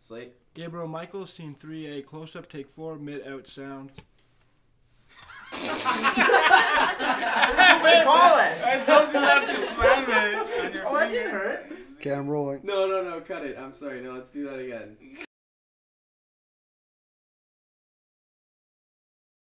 Slate. Gabriel Michael, scene 3A, close-up, take 4, mid-out sound. That's what we call it. I told you not to slam it on your Oh, that finger. didn't hurt. Okay, I'm rolling. No, cut it. I'm sorry. No, let's do that again.